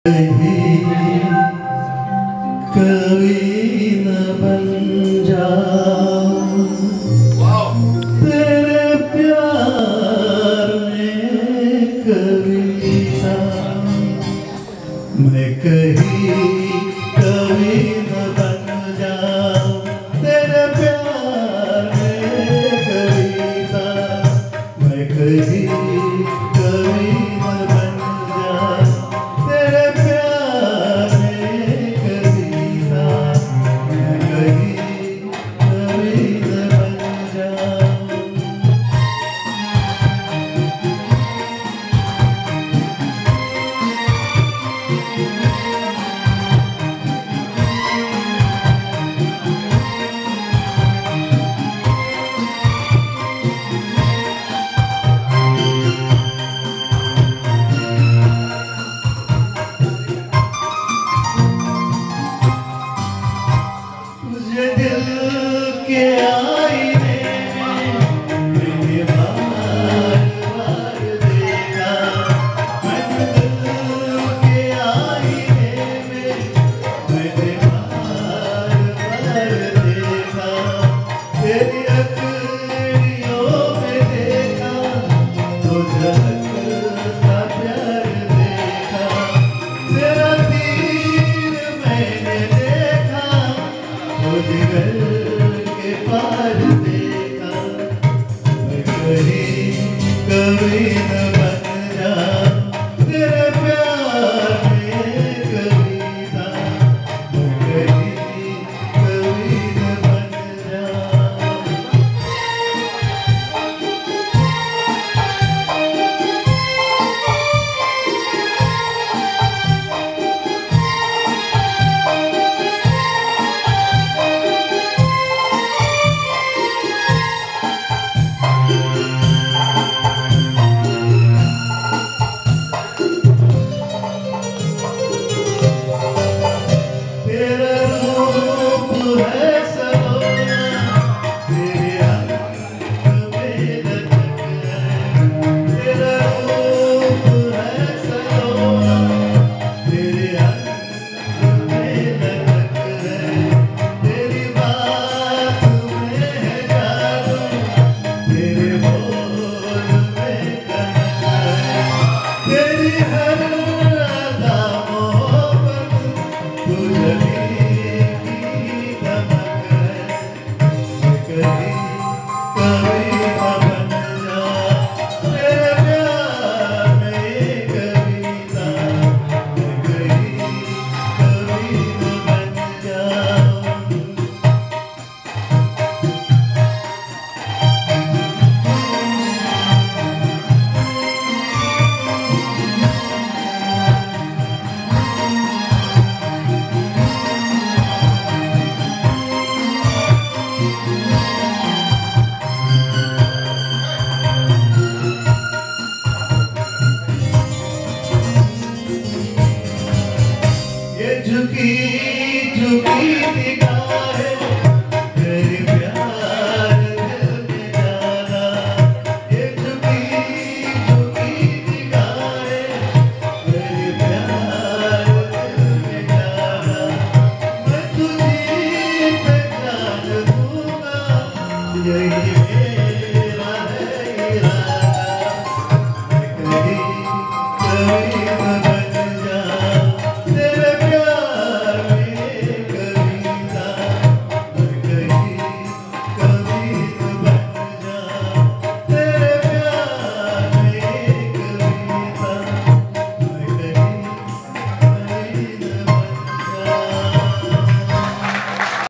कभी न बन जाऊं तेरे प्यार में कविता, मैं कभी न बन जाऊं तेरे प्यार में कविता, मैं कभी न बन जाऊं तेरे प्यार में कविता, मैं कभी न बन जाऊं। मुझे दिल के आईने में मैंने बार-बार देखा, मैंने दिल के आईने में मैंने बार-बार देखा, तेरी अखियों में देखा तो झलकता प्यार देखा, तेरा तीर मैंने देखा तो जिगर के पार देखा, मैं कभी न बन जाऊं तेरे प्यार में कविता, मैं कभी न बन जाऊं। तेरा रूप है सलोना, तेरे अंग में लचक है, तेरा रूप है सलोना, तेरे अंग में लचक है, तेरी बात में है जादू, तेरे बोल में कनक है, तेरी हर अदा मोहब्बत तुझे की धमक है, कभी न बन जाऊं तेरे प्यार में कविता, मैं कभी न बन जाऊं। ये झुकी झुकी निगाहें